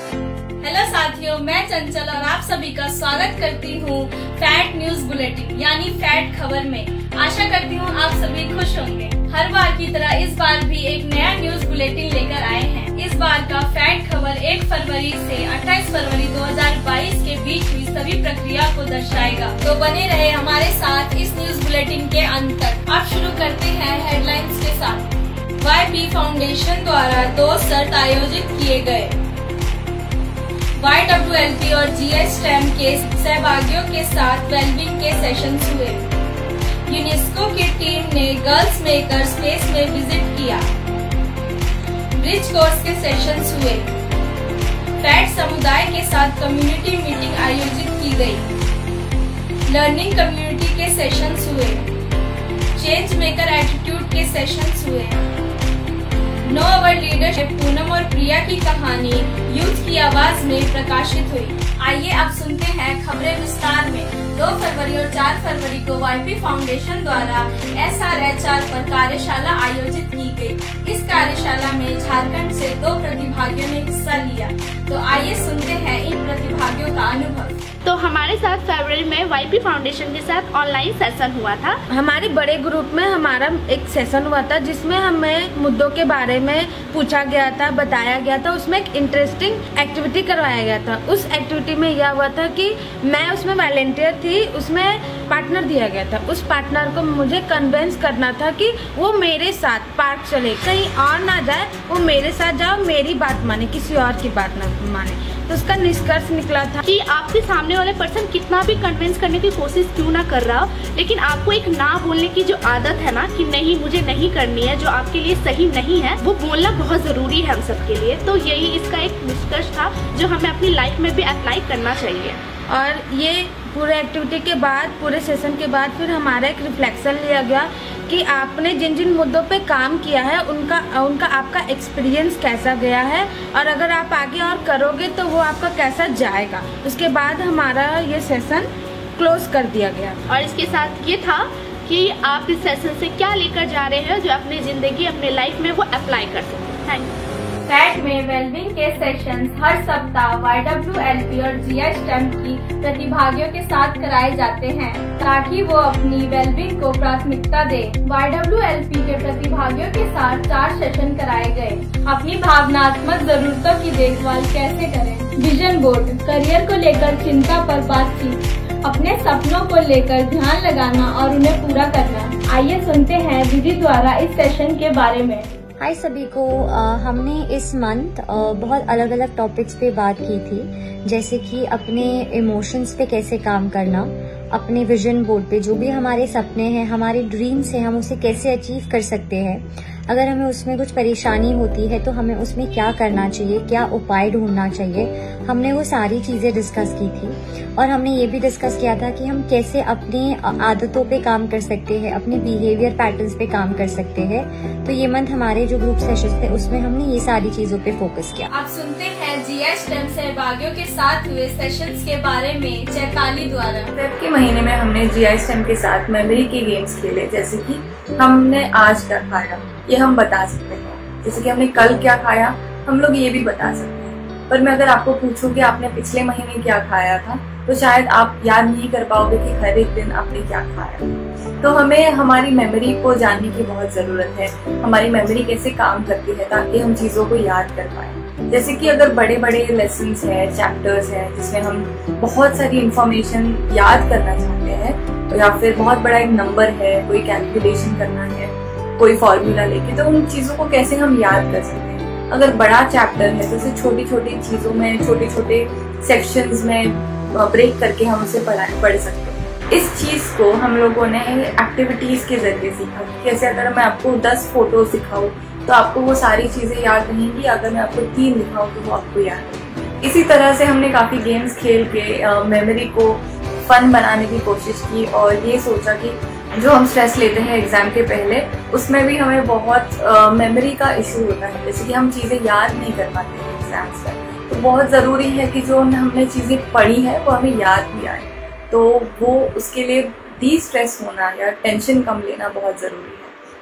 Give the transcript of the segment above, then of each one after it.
Hello साथियों, मैं चंचल और आप सभी का स्वागत करती हूँ फैट न्यूज बुलेटिन यानी फैट खबर में। आशा करती हूँ आप सभी खुश होंगे। हर बार की तरह इस बार भी एक नया न्यूज बुलेटिन लेकर आए हैं। इस बार का फैट खबर 1 फरवरी से 28 फरवरी 2022 के बीच हुई सभी प्रक्रिया को दर्शाएगा। तो बने रहे हमारे साथ इस न्यूज बुलेटिन के अंत तक। अब शुरू करते हैं हेडलाइंस के साथ। YP फाउंडेशन द्वारा 2 सत्र आयोजित किए गए। YWLP और GSTEM के सहभागियों के साथ वेलबींग के सेशंस हुए। यूनेस्को की टीम ने गर्ल्स मेकर स्पेस में विजिट किया। ब्रिज कोर्स के सेशंस हुए। फैट समुदाय के साथ कम्युनिटी मीटिंग आयोजित की गई। लर्निंग कम्युनिटी के सेशंस हुए। चेंज मेकर एटीट्यूड के सेशंस हुए। नो अवर लीडरशिप पूनम और प्रिया की कहानी यूथ की आवाज में प्रकाशित हुई। आइए अब सुनते हैं खबरें विस्तार में। 2 फरवरी और 4 फरवरी को YP फाउंडेशन द्वारा SRHR पर कार्यशाला आयोजित की गई। इस कार्यशाला में झारखंड से 2 प्रतिभागियों ने हिस्सा लिया। तो आइए सुनते हैं इन प्रतिभागियों का अनुभव। तो हमारे साथ फरवरी में YP फाउंडेशन के साथ ऑनलाइन सेशन हुआ था। हमारे बड़े ग्रुप में हमारा एक सेशन हुआ था जिसमें हमें मुद्दों के बारे में पूछा गया था, बताया गया था। उसमें एक इंटरेस्टिंग एक्टिविटी करवाया गया था। उस एक्टिविटी में यह हुआ था कि मैं उसमें वॉलंटियर थी, उसमें पार्टनर दिया गया था। उस पार्टनर को मुझे कन्विंस करना था कि वो मेरे साथ पार्क चले, कहीं और ना जाए, वो मेरे साथ जाओ, मेरी बात माने, किसी और की बात ना माने। तो उसका निष्कर्ष निकला था कि आपसे सामने वाले पर्सन कितना भी कन्विंस करने की कोशिश क्यों ना कर रहा हो, लेकिन आपको एक ना बोलने की जो आदत है ना कि नहीं मुझे नहीं करनी है, जो आपके लिए सही नहीं है, वो बोलना बहुत जरूरी है हम सबके लिए। तो यही इसका एक निष्कर्ष था जो हमें अपनी लाइफ में भी अप्लाई करना चाहिए। और ये पूरे एक्टिविटी के बाद, पूरे सेशन के बाद फिर हमारा एक रिफ्लेक्शन लिया गया कि आपने जिन जिन मुद्दों पे काम किया है उनका आपका एक्सपीरियंस कैसा गया है, और अगर आप आगे और करोगे तो वो आपका कैसा जाएगा। उसके बाद हमारा ये सेशन क्लोज कर दिया गया। और इसके साथ ये था कि आप इस सेशन से क्या लेकर जा रहे हैं जो अपनी जिंदगी, अपने लाइफ में वो अप्लाई कर सकते। Thank you. फैट में वेलबींग के सेशंस हर सप्ताह YWLP और GSTEM की प्रतिभागियों के साथ कराए जाते हैं ताकि वो अपनी वेलबींग को प्राथमिकता दे। YWLP के प्रतिभागियों के साथ 4 सेशन कराए गए। अपनी भावनात्मक जरूरतों की देखभाल कैसे करें, विजन बोर्ड, करियर को लेकर चिंता पर बातचीत, अपने सपनों को लेकर ध्यान लगाना और उन्हें पूरा करना। आइए सुनते हैं दीदी द्वारा इस सेशन के बारे में। हाय सभी को। हमने इस मंथ बहुत अलग अलग टॉपिक्स पे बात की थी, जैसे कि अपने इमोशंस पे कैसे काम करना, अपने विजन बोर्ड पे जो भी हमारे सपने हैं, हमारे ड्रीम्स हैं, हम उसे कैसे अचीव कर सकते हैं। अगर हमें उसमें कुछ परेशानी होती है तो हमें उसमें क्या करना चाहिए, क्या उपाय ढूंढना चाहिए। हमने वो सारी चीजें डिस्कस की थी। और हमने ये भी डिस्कस किया था कि हम कैसे अपनी आदतों पे काम कर सकते हैं, अपने बिहेवियर पैटर्न्स पे काम कर सकते हैं। तो ये मंथ हमारे जो ग्रुप सेशंस थे उसमें हमने ये सारी चीजों पे फोकस किया। अब सुनते हैं GSTEM सहभागियों के साथ हुए सेशंस के बारे में चैताली द्वारा। फेब के महीने में हमने GSTEM के साथ मेमोरी के गेम्स खेले, जैसे कि हमने आज क्या खाया ये हम बता सकते हैं, जैसे कि हमने कल क्या खाया हम लोग ये भी बता सकते हैं। पर मैं अगर आपको पूछूं कि आपने पिछले महीने क्या खाया था तो शायद आप याद नहीं कर पाओगे कि हर एक दिन आपने क्या खाया। तो हमें हमारी मेमोरी को जानने की बहुत जरूरत है, हमारी मेमोरी कैसे काम करती है ताकि हम चीजों को याद कर पाए। जैसे कि अगर बड़े बड़े लेसन्स हैं, चैप्टर्स हैं जिसमें हम बहुत सारी इंफॉर्मेशन याद करना चाहते हैं, या फिर बहुत बड़ा एक नंबर है, कोई कैलकुलेशन करना है, कोई फॉर्मूला लेके, तो उन चीजों को कैसे हम याद कर सकते हैं। अगर बड़ा चैप्टर है तो उसे छोटी छोटी चीजों में, छोटे छोटे सेक्शंस में ब्रेक करके हम उसे पढ़ सकते हैं। इस चीज को हम लोगों ने एक्टिविटीज के जरिए सीखा। जैसे अगर मैं आपको 10 फोटो दिखाऊं तो आपको वो सारी चीजें याद रहेंगी, अगर मैं आपको 3 दिखाऊं तो वो आपको याद रहेंगी। इसी तरह से हमने काफी गेम्स खेल के मेमोरी को फन बनाने की कोशिश की और ये सोचा कि जो हम स्ट्रेस लेते हैं एग्जाम के पहले, उसमें भी हमें बहुत मेमोरी का इशू होता है, जैसे कि हम चीजें याद नहीं कर पाते हैं एग्जाम्स में। तो बहुत जरूरी है कि जो हमने चीजें पढ़ी है वो हमें याद भी आए। तो वो उसके लिए डी स्ट्रेस होना या टेंशन कम लेना बहुत जरूरी है।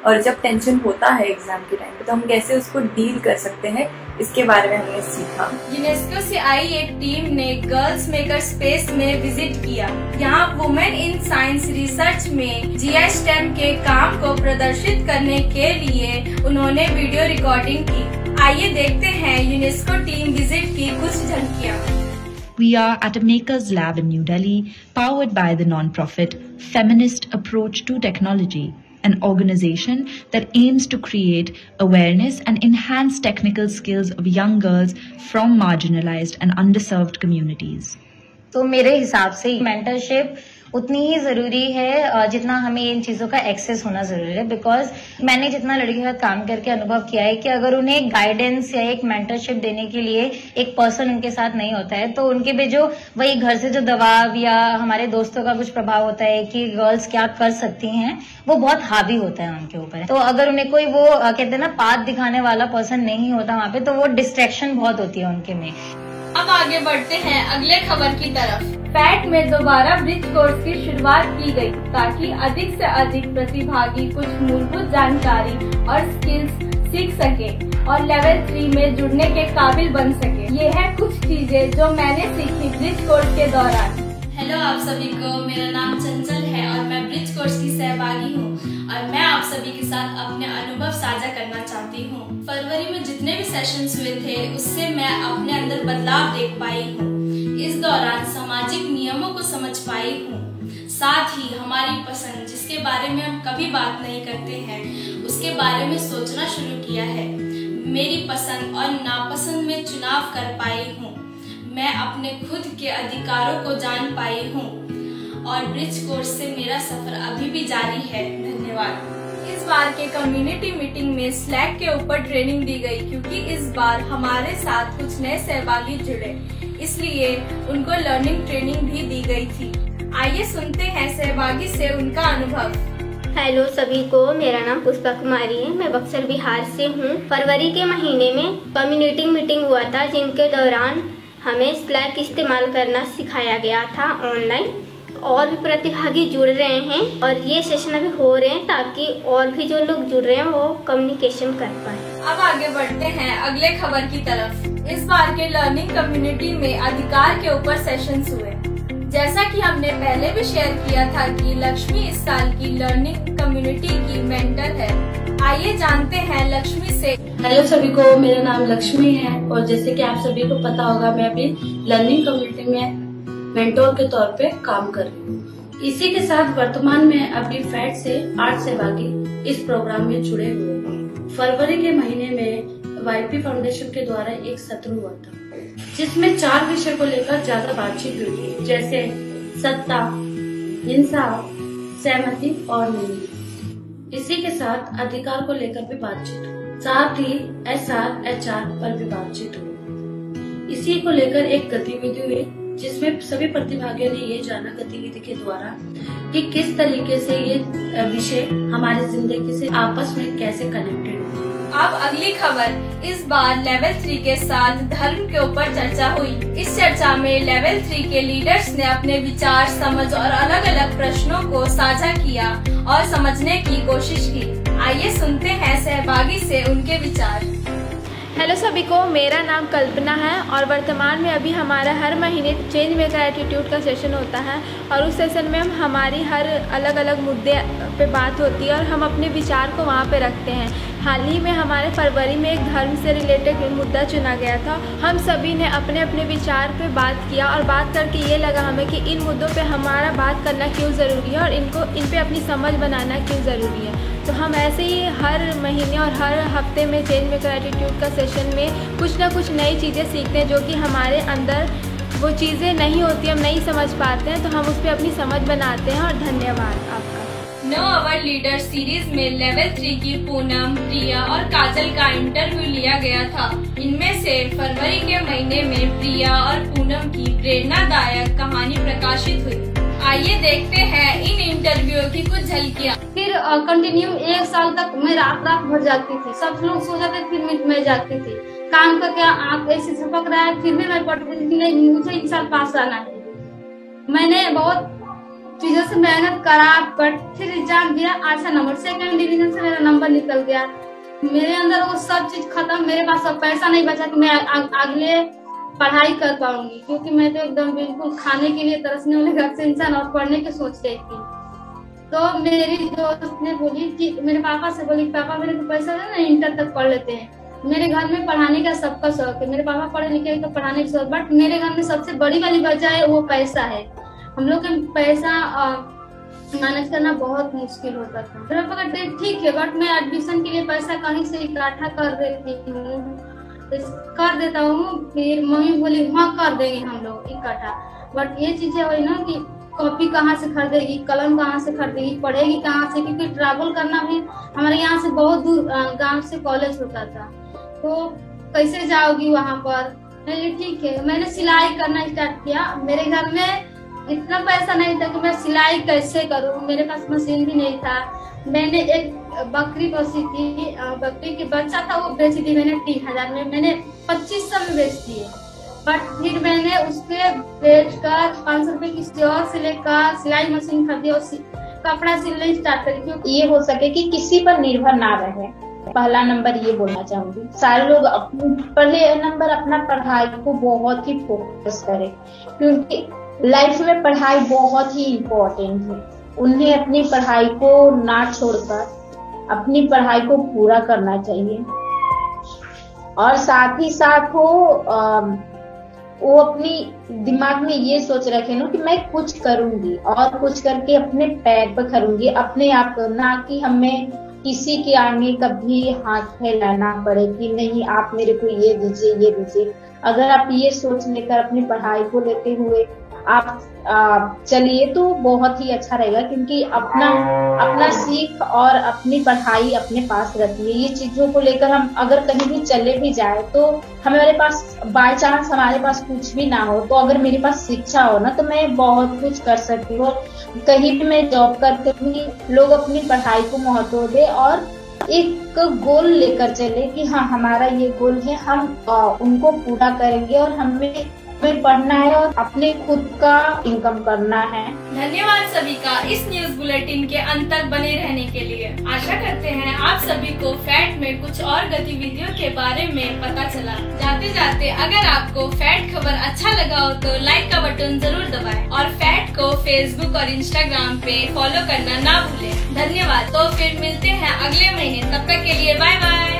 और जब टेंशन होता है एग्जाम के टाइम पे तो हम कैसे उसको डील कर सकते हैं, इसके बारे में हमने सीखा। यूनेस्को से आई एक टीम ने गर्ल्स मेकर स्पेस में विजिट किया। यहाँ वुमेन इन साइंस रिसर्च में GI STEM के काम को प्रदर्शित करने के लिए उन्होंने वीडियो रिकॉर्डिंग की। आइए देखते हैं यूनेस्को टीम विजिट की कुछ झलकियाँ। We are at a Makers Lab in New Delhi, powered by the non-profit Feminist Approach to Technology, an organization that aims to create awareness and enhance technical skills of young girls from marginalized and underserved communities. तो मेरे हिसाब से mentorship उतनी ही जरूरी है जितना हमें इन चीजों का एक्सेस होना जरूरी है। बिकॉज मैंने जितना लड़कियों के साथ काम करके अनुभव किया है कि अगर उन्हें गाइडेंस या एक मेंटरशिप देने के लिए एक पर्सन उनके साथ नहीं होता है तो उनके भी जो वही घर से जो दबाव या हमारे दोस्तों का कुछ प्रभाव होता है कि गर्ल्स क्या कर सकती हैं, वो बहुत हावी होता है उनके ऊपर। तो अगर उन्हें कोई वो कहते हैं ना पाथ दिखाने वाला पर्सन नहीं होता वहाँ पे, तो वो डिस्ट्रैक्शन बहुत होती है उनके में। अब आगे बढ़ते हैं अगले खबर की तरफ। फैट में दोबारा ब्रिज कोर्स की शुरुआत की गई ताकि अधिक से अधिक प्रतिभागी कुछ मूलभूत जानकारी और स्किल्स सीख सके और लेवल 3 में जुड़ने के काबिल बन सके। ये है कुछ चीजें जो मैंने सीखी ब्रिज कोर्स के दौरान। हेलो आप सभी को, मेरा नाम चंचल है और मैं ब्रिज कोर्स की सहभागी हूँ और मैं आप सभी के साथ अपने अनुभव साझा करना चाहती हूँ। फरवरी में जितने भी सेशंस हुए थे उससे मैं अपने अंदर बदलाव देख पाई हूँ। इस दौरान सामाजिक नियमों को समझ पाई हूँ, साथ ही हमारी पसंद जिसके बारे में हम कभी बात नहीं करते हैं उसके बारे में सोचना शुरू किया है। मेरी पसंद और नापसंद में चुनाव कर पाई हूँ। मैं अपने खुद के अधिकारों को जान पाई हूँ और ब्रिज कोर्स से मेरा सफर अभी भी जारी है। धन्यवाद। इस बार के कम्युनिटी मीटिंग में स्लैक के ऊपर ट्रेनिंग दी गई क्योंकि इस बार हमारे साथ कुछ नए सहभागी जुड़े, इसलिए उनको लर्निंग ट्रेनिंग भी दी गई थी। आइए सुनते हैं सहभागी से उनका अनुभव। हेलो सभी को, मेरा नाम पुष्पा कुमारी है। मैं बक्सर बिहार से हूँ। फरवरी के महीने में कम्युनिटी मीटिंग हुआ था जिनके दौरान हमें स्लैक इस्तेमाल करना सिखाया गया था ऑनलाइन। और भी प्रतिभागी जुड़ रहे हैं और ये सेशन अभी हो रहे हैं ताकि और भी जो लोग जुड़ रहे हैं वो कम्युनिकेशन कर पाए। अब आगे बढ़ते हैं अगले खबर की तरफ। इस बार के लर्निंग कम्युनिटी में अधिकार के ऊपर सेशंस हुए। जैसा कि हमने पहले भी शेयर किया था कि लक्ष्मी इस साल की लर्निंग कम्युनिटी की मेंटर है। आइए जानते हैं लक्ष्मी से। हेलो सभी को, मेरा नाम लक्ष्मी है और जैसे कि आप सभी को पता होगा मैं अभी लर्निंग कम्युनिटी में मेंटोर के तौर पे काम कर रही हूँ। इसी के साथ वर्तमान में अभी फैट से 8 सहभागी इस प्रोग्राम में जुड़े हुए हैं। फरवरी के महीने में YP फाउंडेशन के द्वारा एक सत्र हुआ था जिसमें 4 विषय को लेकर ज्यादा बातचीत हुई थी, जैसे सत्ता, इंसाफ, सहमति और न्याय। इसी के साथ अधिकार को लेकर भी बातचीत हुई, साथ ही HR पर भी बातचीत हुई। इसी को लेकर एक गतिविधि हुई जिसमें सभी प्रतिभागियों ने ये जाना गतिविधि के द्वारा कि किस तरीके से ये विषय हमारी जिंदगी से आपस में कैसे कनेक्टेड है। अब अगली खबर। इस बार लेवल 3 के साथ धर्म के ऊपर चर्चा हुई। इस चर्चा में लेवल 3 के लीडर्स ने अपने विचार, समझ और अलग अलग प्रश्नों को साझा किया और समझने की कोशिश की। आइए सुनते हैं सहभागी से उनके विचार। हेलो सभी को, मेरा नाम कल्पना है और वर्तमान में अभी हमारा हर महीने चेंज मेकर एटीट्यूड का सेशन होता है और उस सेशन में हम हमारी हर अलग अलग मुद्दे पे बात होती है और हम अपने विचार को वहाँ पे रखते हैं। हाल ही में हमारे फरवरी में एक धर्म से रिलेटेड मुद्दा चुना गया था। हम सभी ने अपने अपने विचार पे बात किया और बात करके ये लगा हमें कि इन मुद्दों पे हमारा बात करना क्यों ज़रूरी है और इन पे अपनी समझ बनाना क्यों ज़रूरी है। तो हम ऐसे ही हर महीने और हर हफ्ते में चेंज मेकर एटीट्यूड का सेशन में कुछ ना कुछ नई चीज़ें सीखते हैं जो कि हमारे अंदर वो चीज़ें नहीं होती, हम नहीं समझ पाते हैं, तो हम उस पर अपनी समझ बनाते हैं। और धन्यवाद आपका। नो अवर लीडर सीरीज में लेवल 3 की पूनम, प्रिया और काजल का इंटरव्यू लिया गया था। इनमें से फरवरी के महीने में प्रिया और पूनम की प्रेरणादायक कहानी प्रकाशित हुई। आइए देखते हैं इन इंटरव्यू की कुछ झलकियाँ। फिर कंटिन्यू 1 साल तक मैं रात भर जागती थी। सब लोग सो जाते थे, फिर मैं जागती थी। काम का क्या आँख ऐसे झपक रहा है, फिर भी मैं पढ़ती थी नहीं, मुझे इस साल पास आना है। मैंने बहुत चीजों से मेहनत करा, बट फिर एग्जाम दिया, अच्छा नंबर, सेकंड डिवीजन से मेरा नंबर निकल गया। मेरे अंदर वो सब चीज खत्म, मेरे पास अब पैसा नहीं बचा कि मैं अगले पढ़ाई कर पाऊंगी, क्योंकि मैं तो एकदम बिल्कुल खाने के लिए तरसने वाले घर से इंसान और पढ़ने की सोच रही थी। तो मेरी दोस्त ने बोली कि मेरे पापा से बोली, पापा मेरे को पैसा दे ना, इंटर तक पढ़ लेते हैं। मेरे घर में पढ़ाने का सबका शौक है, मेरे पापा पढ़े लिखे तो पढ़ाने का शौक, बट मेरे घर में सबसे बड़ी वाली वजह है वो पैसा है। हम लोग के पैसा मैनेज करना बहुत मुश्किल होता था। मेरे पापा कहते ठीक है, बट मैं एडमिशन के लिए पैसा कहीं से इकट्ठा कर देता हूँ। फिर मम्मी बोली हाँ कर देंगे हम लोग इकट्ठा, बट ये चीजें हुई ना कि कॉपी कहाँ से खरीदेगी, कलम कहाँ से खरीदेगी, पढ़ेगी कहाँ से, क्योंकि ट्रैवल करना भी हमारे यहाँ से बहुत दूर गांव से कॉलेज होता था, तो कैसे जाओगी वहाँ पर। मैंने ठीक है, मैंने सिलाई करना स्टार्ट किया। मेरे घर में इतना पैसा नहीं था कि मैं सिलाई कैसे करूँ, मेरे पास मशीन भी नहीं था। मैंने एक बकरी पोसी थी, बकरी के बच्चा था वो बेच दी मैंने 3000 में, मैंने 2500 में बेच दिए। बट फिर मैंने उसके बेचकर 500 रुपए किसी और से लेकर सिलाई मशीन खरीदी और कपड़ा सिलने स्टार्ट करी, क्योंकि ये हो सके कि किसी पर निर्भर ना रहे। पहला नंबर ये बोलना चाहूंगी, सारे लोग पहले नंबर अपना पढ़ाई को बहुत ही फोकस करें, क्योंकि लाइफ में पढ़ाई बहुत ही इम्पोर्टेंट है। उन्हें अपनी पढ़ाई को ना छोड़कर अपनी पढ़ाई को पूरा करना चाहिए, और साथ ही साथ वो अपनी दिमाग में ये सोच रखे ना कि मैं कुछ करूंगी और कुछ करके अपने पैर पर खड़ूंगी अपने आप, ना कि हमें किसी के आगे कभी हाथ फैलाना पड़े कि नहीं आप मेरे को ये दीजिए। अगर आप ये सोच लेकर अपनी पढ़ाई को लेते हुए आप चलिए तो बहुत ही अच्छा रहेगा, क्योंकि अपना सीख और अपनी पढ़ाई अपने पास रखिए। ये चीजों को लेकर हम अगर कहीं भी चले भी जाए तो हमारे पास बाय चांस हमारे पास कुछ भी ना हो, तो अगर मेरे पास शिक्षा हो ना तो मैं बहुत कुछ कर सकती हूँ। कहीं भी मैं जॉब करते हुए लोग अपनी पढ़ाई को महत्व दे और एक गोल लेकर चले कि हाँ हमारा ये गोल है, हम उनको पूरा करेंगे और हमें पढ़ना है और अपने खुद का इनकम करना है। धन्यवाद सभी का इस न्यूज बुलेटिन के अंत तक बने रहने के लिए। आशा करते हैं आप सभी को फैट में कुछ और गतिविधियों के बारे में पता चला। जाते जाते अगर आपको फैट खबर अच्छा लगा हो तो लाइक का बटन जरूर दबाएं और फैट को फेसबुक और इंस्टाग्राम पे फॉलो करना ना भूलें। धन्यवाद। तो फिर मिलते हैं अगले महीने, तब तक के लिए बाय बाय।